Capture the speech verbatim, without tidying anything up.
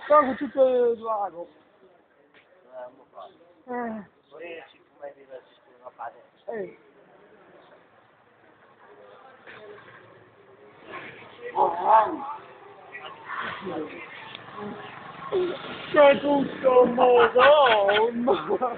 Qua con tutto il lago. Eh. Eh. C'è tutto madonna!